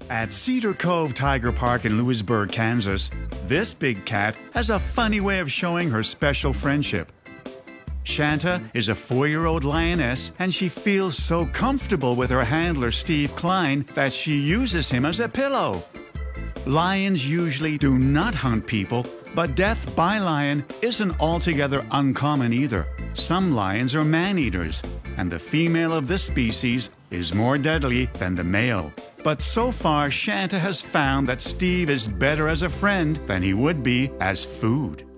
At Cedar Cove Tiger Park in Lewisburg, Kansas, this big cat has a funny way of showing her special friendship. Shanta is a 4-year-old lioness, and she feels so comfortable with her handler, Steve Klein, that she uses him as a pillow. Lions usually do not hunt people, but death by lion isn't altogether uncommon either. Some lions are man-eaters, and the female of this species is more deadly than the male. But so far, Shanta has found that Steve is better as a friend than he would be as food.